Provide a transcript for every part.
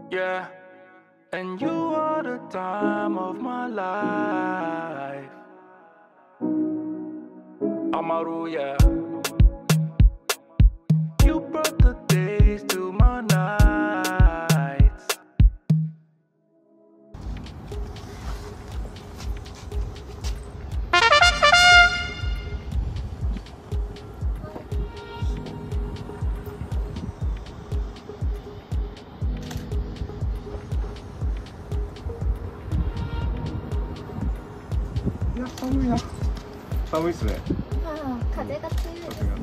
Yeah, and you are the time of my life. Amaru, yeah. You brought the days to my nights. いや、寒いな。寒いっすね。 風が強いですね。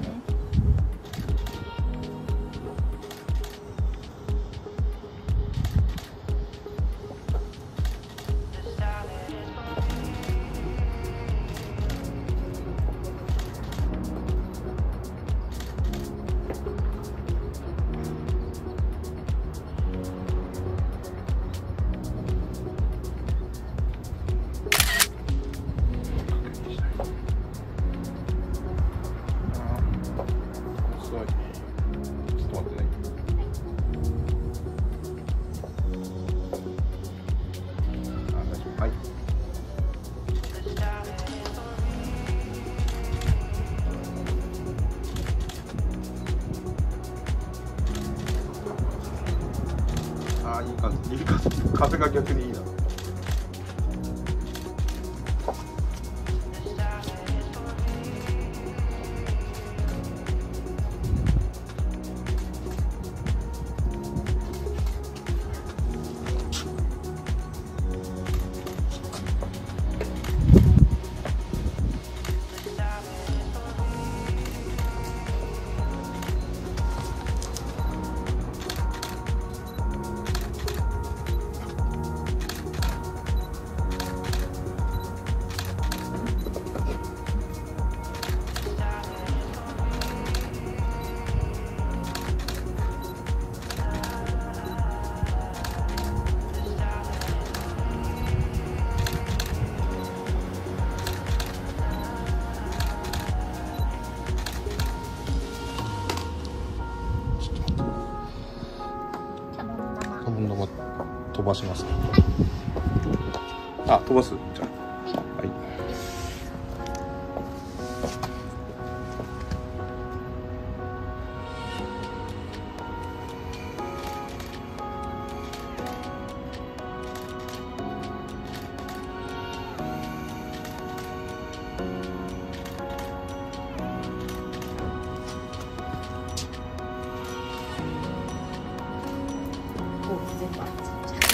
いい感じ、いい風、風が逆にいいな。シャボン玉飛ばします。あ、飛ばす。じゃあ。はい。 全部あっち。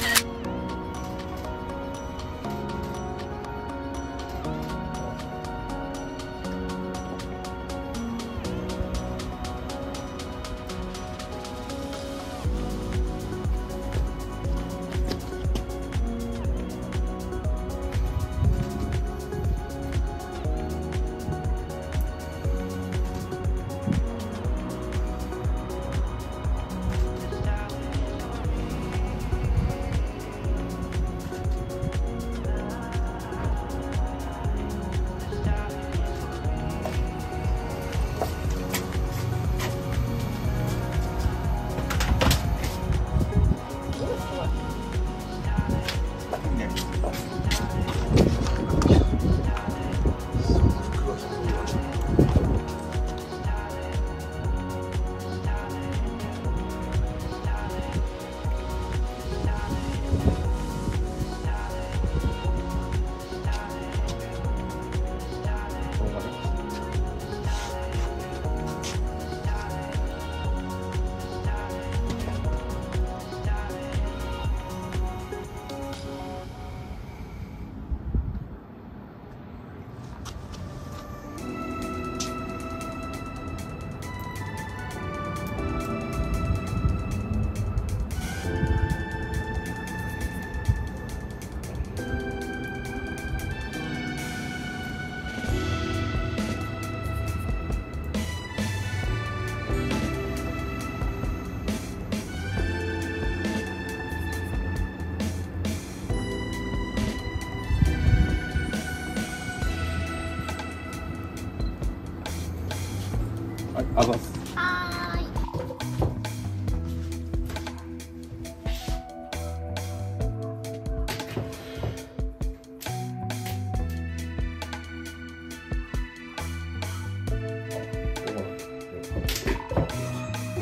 はい、あざっす。 はーい。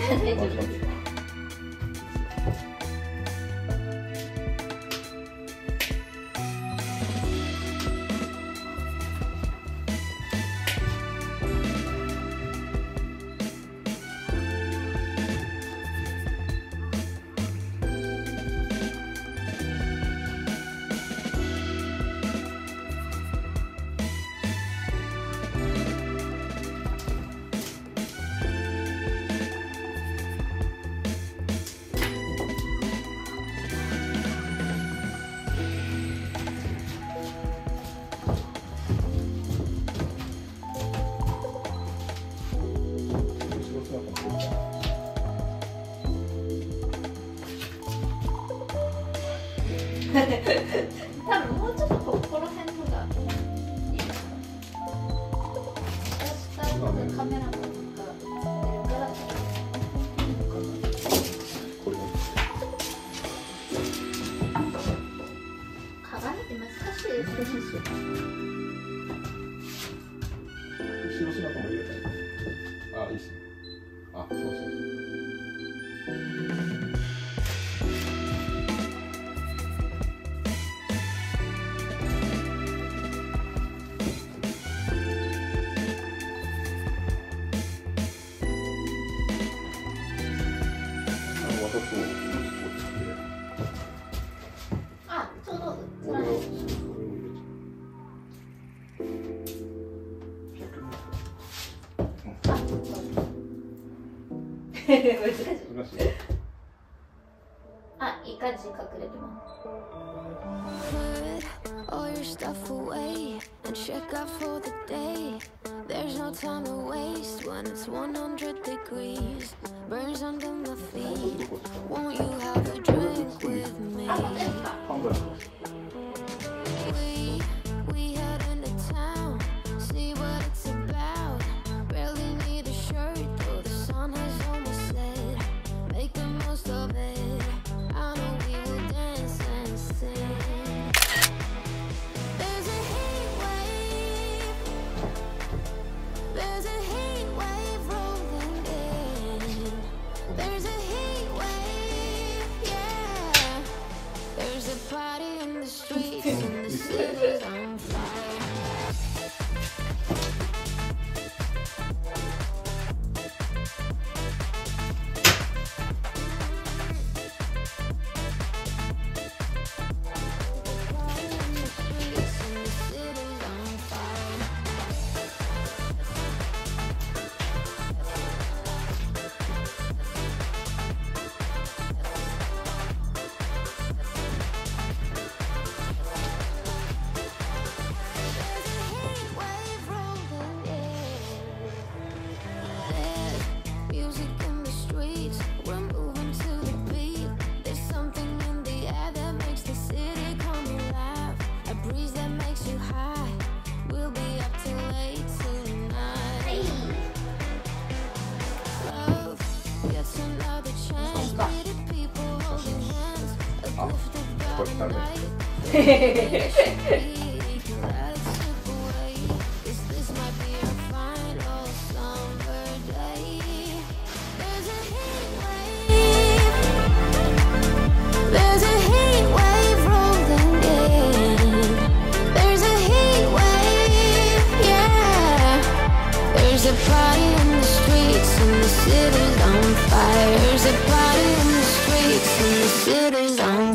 大丈夫です。多分もうちょっとここら辺のがいいかな。私からのカメラマンが出るから鏡って難しいですね。 後ろ姿も入れたい。あ、いいっすね。あ、そうそうそう。 あ、ちょうどこれを入れちゃう。難しい。 あ、いい感じ隠れてます。 Put all your stuff away and check out for the day. There's no time to waste when it's 100 degrees. Burns under my feet. Won't you have a drink with me? We head into town, see what it's about. Barely need a shirt though the sun has almost set. Make the most of it. I know we will dance and sing. There's a heat wave. There's a heat wave rolling in. There's a heat wave, yeah. There's a party in the streets and the city's on fire. There's a party in the streets and the city's on fire. There's a party in the streets and the city's on fire.